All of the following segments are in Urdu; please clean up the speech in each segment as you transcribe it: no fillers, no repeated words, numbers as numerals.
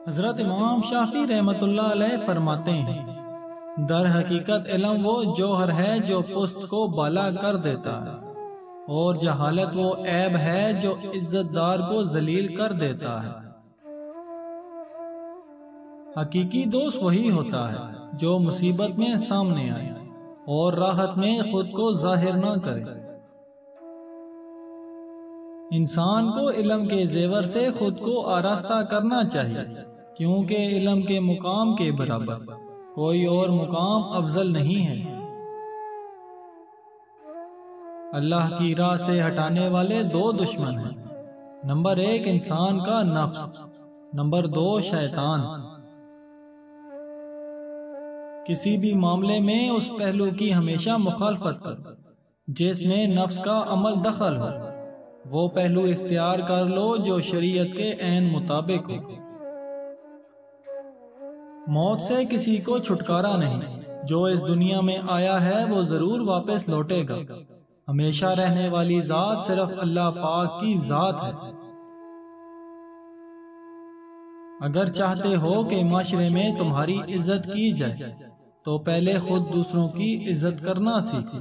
حضرت امام شافعی رحمۃ اللہ علیہ فرماتے ہیں، در حقیقت علم وہ جوہر ہے جو پست کو بالا کر دیتا ہے، اور جہالت وہ عیب ہے جو عزت دار کو ذلیل کر دیتا ہے۔ حقیقی دوست وہی ہوتا ہے جو مصیبت میں سامنے آئے اور راحت میں خود کو ظاہر نہ کرے۔ انسان کو علم کے زیور سے خود کو آراستہ کرنا چاہیے، کیونکہ علم کے مقام کے برابر کوئی اور مقام افضل نہیں ہے۔ اللہ کی راہ سے ہٹانے والے دو دشمن ہیں، نمبر 1 انسان کا نفس، نمبر 2 شیطان۔ کسی بھی معاملے میں اس پہلو کی ہمیشہ مخالفت کر جس میں نفس کا عمل دخل ہو، وہ پہلو اختیار کر لو جو شریعت کے عین مطابق ہو۔ موت سے کسی کو چھٹکارا نہیں، جو اس دنیا میں آیا ہے وہ ضرور واپس لوٹے گا۔ ہمیشہ رہنے والی ذات صرف اللہ پاک کی ذات ہے۔ اگر چاہتے ہو کہ معاشرے میں تمہاری عزت کی جائے تو پہلے خود دوسروں کی عزت کرنا سیکھو۔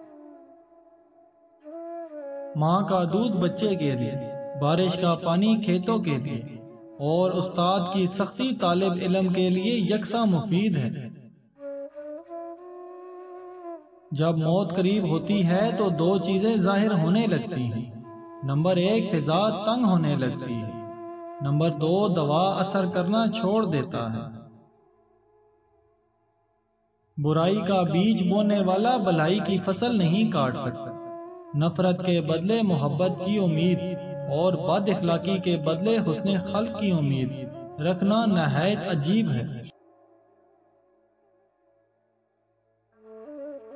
ماں کا دودھ بچے کے لیے، بارش کا پانی کھیتوں کے لیے، اور استاد کی سختی طالب علم کے لیے یکساں مفید ہے۔ جب موت قریب ہوتی ہے تو دو چیزیں ظاہر ہونے لگتی ہیں، نمبر 1 فضا تنگ ہونے لگتی ہے، نمبر 2 دوا اثر کرنا چھوڑ دیتا ہے۔ برائی کا بیج بونے والا بھلائی کی فصل نہیں کاٹ سکتا۔ نفرت کے بدلے محبت کی امید اور بد اخلاقی کے بدلے حسن خلق کی امید رکھنا نہایت عجیب ہے۔